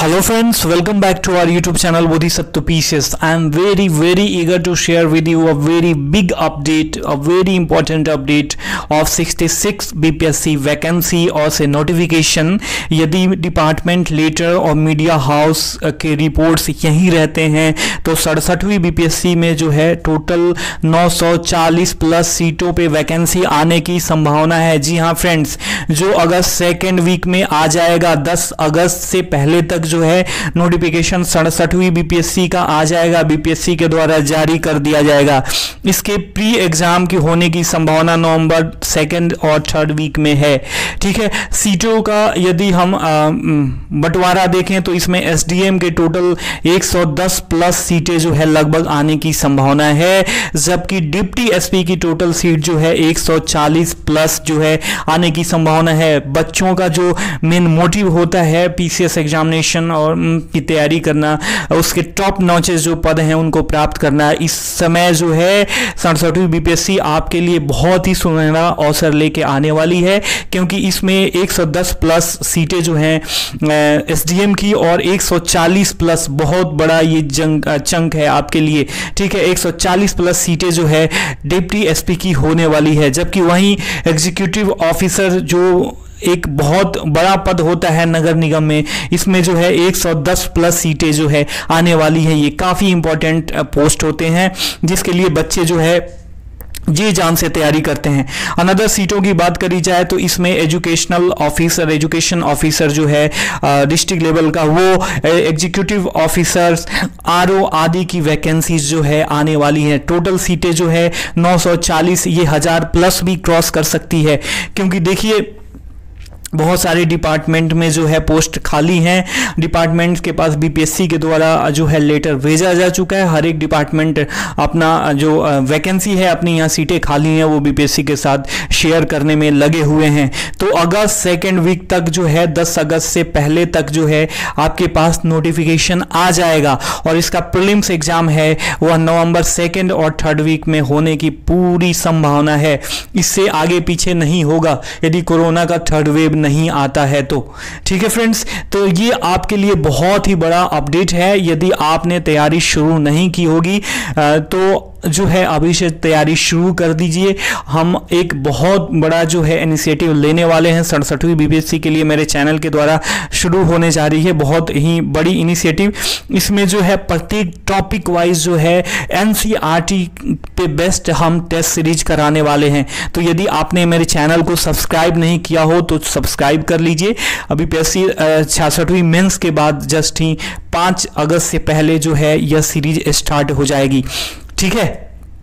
Hello friends, welcome back to our YouTube channel Bodhisattva Pieces. I am very eager to share with you a very big update, a very important update of 66 BPSC vacancy और से notification। यदि department letter और media house के reports यहीं रहते हैं तो 67वीं BPSC में जो है टोटल 940 प्लस सीटों पे वैकेंसी आने की संभावना है। जी हाँ फ्रेंड्स, जो अगस्त सेकेंड वीक में आ जाएगा, 10 अगस्त से पहले तक जो है नोटिफिकेशन 67वीं BPSC का आ जाएगा, BPSC के द्वारा जारी कर दिया जाएगा। इसके प्री एग्जाम की होने की संभावना नवंबर सेकेंड और थर्ड वीक में है। ठीक है, सीटों का यदि हम बंटवारा देखें तो इसमें SDM के टोटल 110 प्लस सीटें जो है लगभग आने की संभावना है, जबकि डिप्टी SP की टोटल सीट जो है 140 प्लस जो है आने की संभावना है। बच्चों का जो मेन मोटिव होता है PCS एग्जामिनेशन और की तैयारी करना, उसके टॉप नॉचेस जो पद हैं उनको प्राप्त करना, इस समय जो है 67वीं BPSC आपके लिए बहुत ही सुनहरा अवसर लेके आने वाली है, क्योंकि इसमें 110 प्लस सीटें जो हैं SDM की और 140 प्लस बहुत बड़ा ये चंक है आपके लिए। ठीक है, 140 प्लस सीटें जो है डिप्टी SP की होने वाली है, जबकि वहीं एग्जीक्यूटिव ऑफिसर जो एक बहुत बड़ा पद होता है नगर निगम में, इसमें जो है 110 प्लस सीटें जो है आने वाली है। ये काफ़ी इंपॉर्टेंट पोस्ट होते हैं जिसके लिए बच्चे जो है जी जान से तैयारी करते हैं। अनदर सीटों की बात करी जाए तो इसमें एजुकेशन ऑफिसर जो है डिस्ट्रिक्ट लेवल का, वो एग्जीक्यूटिव ऑफिसर्स RO आदि की वैकेंसीज जो है आने वाली है। टोटल सीटें जो है 940, ये 1000 प्लस भी क्रॉस कर सकती है, क्योंकि देखिए बहुत सारे डिपार्टमेंट में जो है पोस्ट खाली हैं। डिपार्टमेंट के पास BPSC के द्वारा जो है लेटर भेजा जा चुका है। हर एक डिपार्टमेंट अपना जो वैकेंसी है, अपनी यहाँ सीटें खाली हैं, वो BPSC के साथ शेयर करने में लगे हुए हैं। तो अगस्त सेकेंड वीक तक जो है 10 अगस्त से पहले तक जो है आपके पास नोटिफिकेशन आ जाएगा, और इसका प्रीलिम्स एग्जाम है वह नवंबर सेकेंड और थर्ड वीक में होने की पूरी संभावना है। इससे आगे पीछे नहीं होगा यदि कोरोना का थर्ड वेव नहीं आता है तो। ठीक है फ्रेंड्स, तो ये आपके लिए बहुत ही बड़ा अपडेट है। यदि आपने तैयारी शुरू नहीं की होगी तो जो है अभी से तैयारी शुरू कर दीजिए। हम एक बहुत बड़ा जो है इनिशिएटिव लेने वाले हैं 67वीं BPSC के लिए, मेरे चैनल के द्वारा शुरू होने जा रही है बहुत ही बड़ी इनिशिएटिव। इसमें जो है प्रत्येक टॉपिक वाइज जो है NCERT पे बेस्ट हम टेस्ट सीरीज कराने वाले हैं। तो यदि आपने मेरे चैनल को सब्सक्राइब नहीं किया हो तो सब्सक्राइब कर लीजिए। अभी BPSC 66वीं मेंस के बाद जस्ट ही 5 अगस्त से पहले जो है यह सीरीज स्टार्ट हो जाएगी। ठीक है,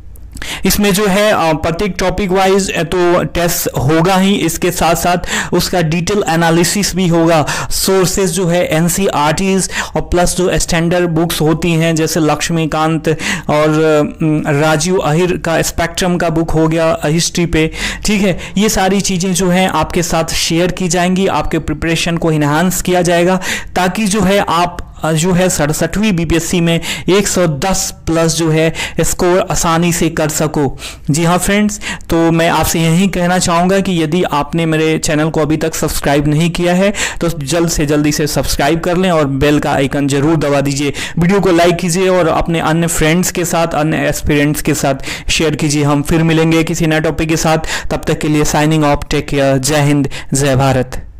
इसमें जो है प्रत्येक टॉपिक वाइज तो टेस्ट होगा ही, इसके साथ साथ उसका डिटेल एनालिसिस भी होगा। सोर्सेज जो है NCERTs और प्लस जो स्टैंडर्ड बुक्स होती हैं जैसे लक्ष्मीकांत और राजीव अहिर का स्पेक्ट्रम का बुक हो गया हिस्ट्री पे। ठीक है, ये सारी चीज़ें जो हैं आपके साथ शेयर की जाएंगी, आपके प्रिपरेशन को इन्हांस किया जाएगा, ताकि जो है आप जो है 67वीं BPSC में 110 प्लस जो है स्कोर आसानी से कर सको। जी हाँ फ्रेंड्स, तो मैं आपसे यही कहना चाहूँगा कि यदि आपने मेरे चैनल को अभी तक सब्सक्राइब नहीं किया है तो जल्द से जल्दी से सब्सक्राइब कर लें और बेल का आइकन जरूर दबा दीजिए। वीडियो को लाइक कीजिए और अपने अन्य फ्रेंड्स के साथ, अन्य एस्पिरेंट्स के साथ शेयर कीजिए। हम फिर मिलेंगे किसी नए टॉपिक के साथ, तब तक के लिए साइनिंग ऑफ, टेक केयर, जय हिंद, जय भारत।